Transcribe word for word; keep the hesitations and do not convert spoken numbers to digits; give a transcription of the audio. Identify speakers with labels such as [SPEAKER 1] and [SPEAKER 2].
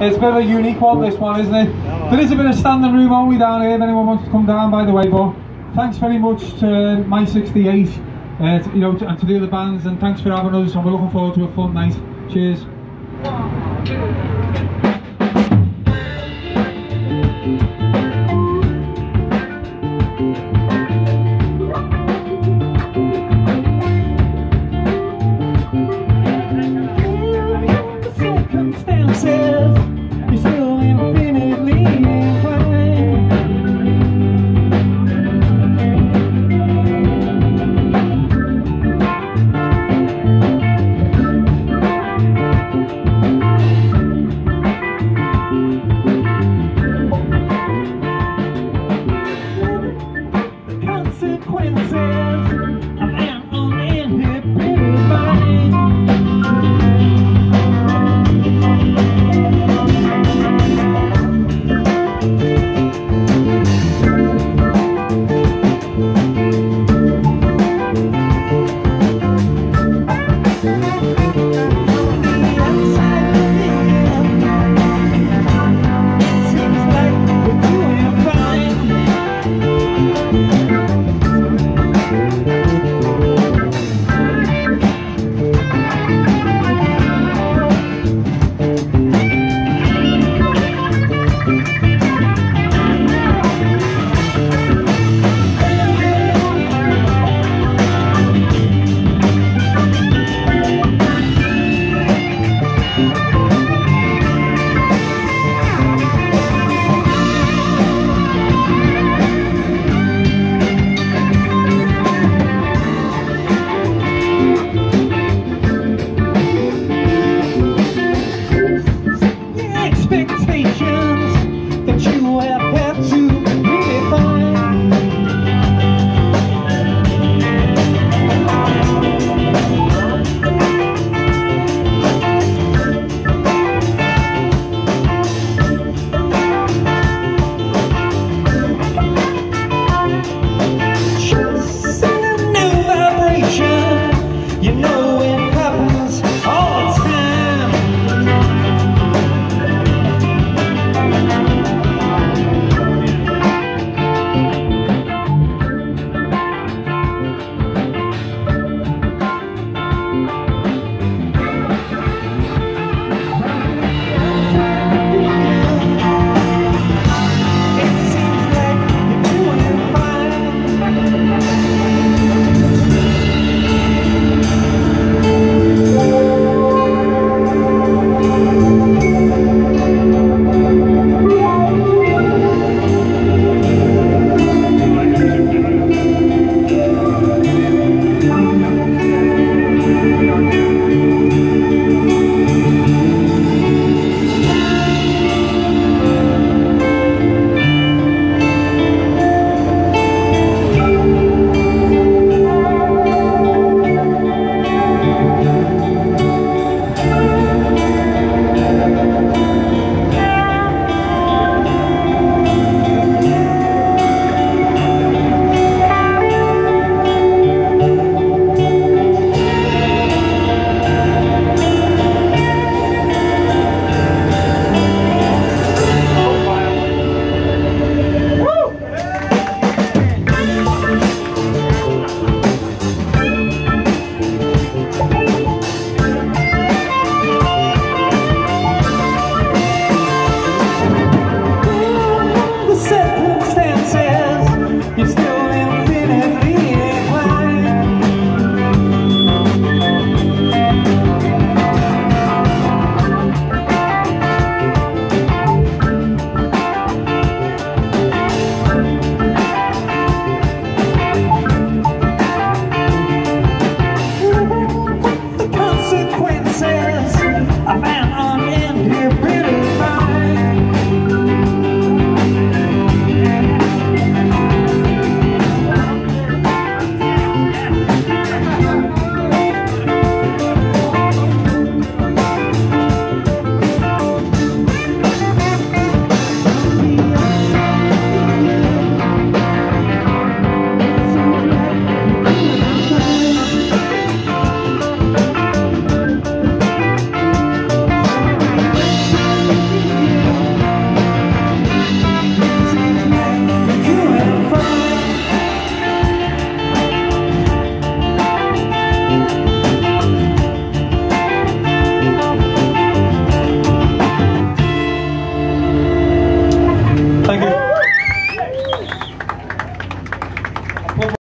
[SPEAKER 1] It's a bit of a unique one, this one, isn't it? There is a bit of standing room only down here if anyone wants to come down, by the way. But thanks very much to My sixty-eight, uh, to, you know, to, and to the other bands, and thanks for having us. And we're looking forward to a fun night. Cheers. One, two. You still